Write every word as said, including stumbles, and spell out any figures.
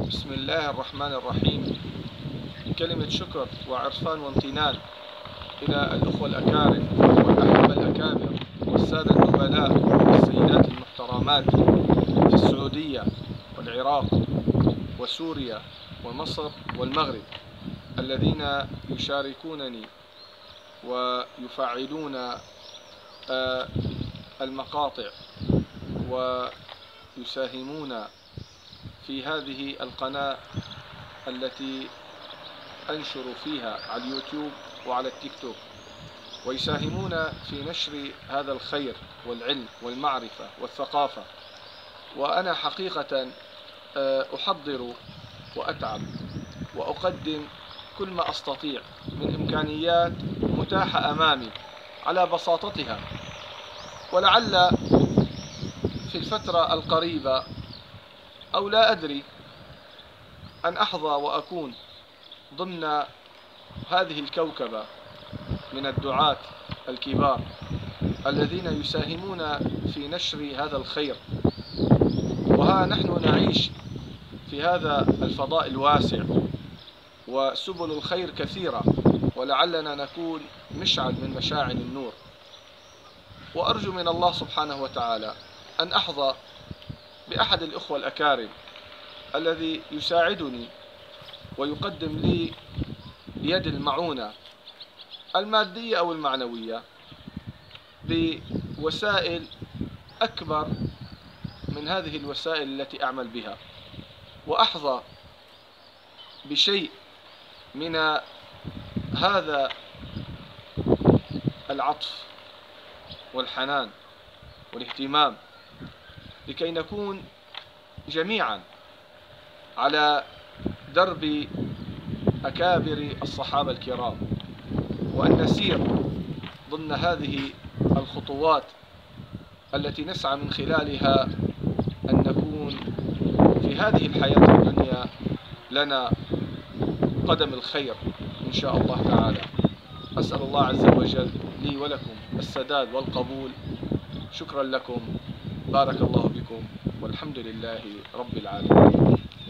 بسم الله الرحمن الرحيم. كلمة شكر وعرفان وامتنان إلى الأخوة الأكارم والأحبة الأكابر والسادة النبلاء والسيدات المحترمات في السعودية والعراق وسوريا ومصر والمغرب، الذين يشاركونني ويفعلون المقاطع ويساهمون في هذه القناة التي أنشر فيها على اليوتيوب وعلى التيك توك، ويساهمون في نشر هذا الخير والعلم والمعرفة والثقافة. وأنا حقيقة أحضر وأتعب وأقدم كل ما أستطيع من إمكانيات متاحة أمامي على بساطتها، ولعل في الفترة القريبة أو لا أدري أن أحظى وأكون ضمن هذه الكوكبة من الدعاة الكبار الذين يساهمون في نشر هذا الخير. وها نحن نعيش في هذا الفضاء الواسع وسبل الخير كثيرة، ولعلنا نكون مشعل من مشاعل النور. وأرجو من الله سبحانه وتعالى أن أحظى بأحد الإخوة الأكارم الذي يساعدني ويقدم لي يد المعونة المادية أو المعنوية بوسائل أكبر من هذه الوسائل التي أعمل بها، وأحظى بشيء من هذا العطف والحنان والاهتمام، لكي نكون جميعا على درب أكابر الصحابة الكرام، وأن نسير ضمن هذه الخطوات التي نسعى من خلالها أن نكون في هذه الحياة الدنيا لنا قدم الخير إن شاء الله تعالى. أسأل الله عز وجل لي ولكم السداد والقبول. شكرا لكم، بارك الله بكم، والحمد لله رب العالمين.